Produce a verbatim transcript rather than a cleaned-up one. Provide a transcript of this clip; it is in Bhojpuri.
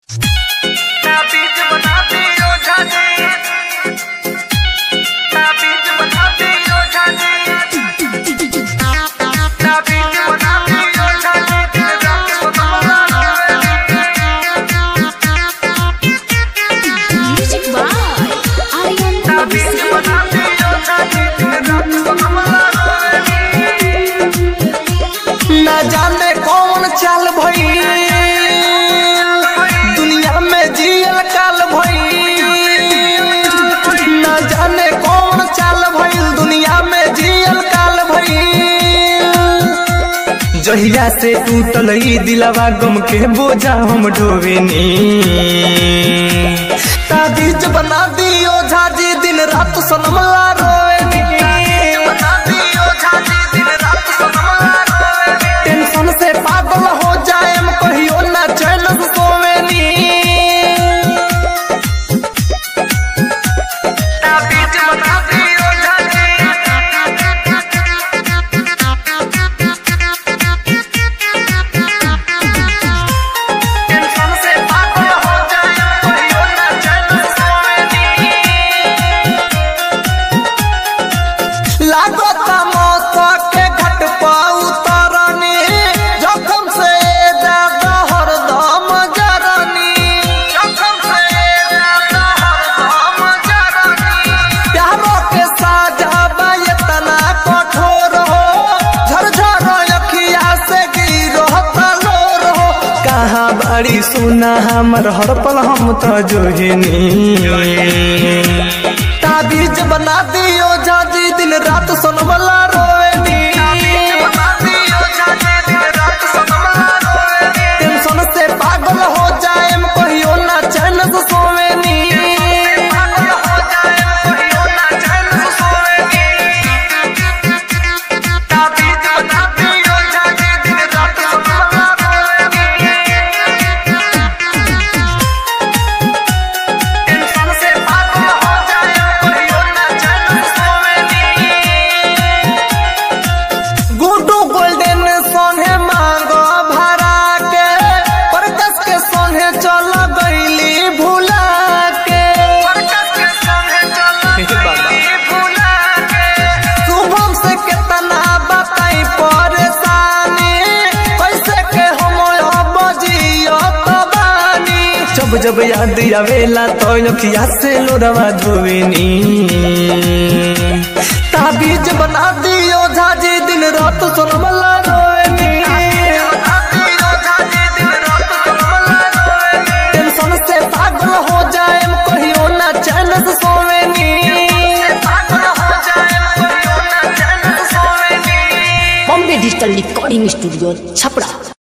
न जाने कौन चाल भई दुनिया में जियल काल भई, न जाने कौन चाल भई दुनिया में जियल काल भई। जहिया से टूटल ई दिलवा गम के बोझा हम ढोवेनी, ताबीज बना दियो झाजी दिन रात सनमला रोवेनी। टेंशन से पागल हो जाए कहियो ना चैन से सोवेनी। ताबीज बना दियो झाजी, टेंशन से पागल हो जाए कहियो ना चैन से सोवेनी। लागता मौत के घट पाऊ तरनी, जोखम से ज्यादा हरदम जरनी, जोखम से ज्यादा हरदम जरनी। प्यारों के साजा इतना कठोर हो, झरझर अखिया से गिरो तलोर हो। कहाँ बड़ी सुना हमर हर पल हम तो जोहिनी। ताबीज बना दियो झाजी दिन रात सोनमला रोवेनी। टेंशन से पागल हो जाए कहियो ना चैन से सोवेनी। ताबीज बना दियो झाजी दिन रात सोनमला रोवेनी। टेंशन से पागल हो जाए कहियो ना चैन से सोवेनी। गुड्डू गोल्डन सोने मांगो भरा के, परकस के सोने चल गईली भुला के, परकस के सोने चल गईली भुला के। शुभम से कितना बताई परेशानी, कैसे के हम अब जियो तबानी। जब जब याद आवेला तो अखिया से लोरवा धोवेनी। ताबीज बना दियो झाजी दिन रात सोनमला रोवेनी। टेंशन से पागल हो जाए कहियो ना चैन से सोवेनी। Bombay digital recording studio Chhapra.